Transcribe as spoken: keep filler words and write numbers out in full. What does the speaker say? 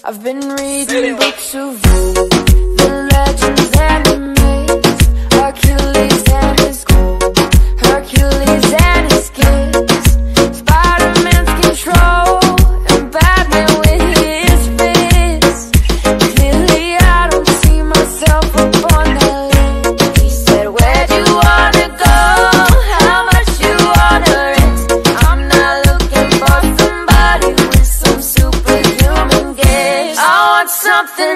I've been reading books of the legends and the myths, Hercules and his gold, Hercules and his gifts, Spider-Man's control, and Batman with his fists. Clearly I don't see myself upon that list. He said, where do you wanna go? How much you wanna risk? I'm not looking for somebody with some superhuman gifts. I want something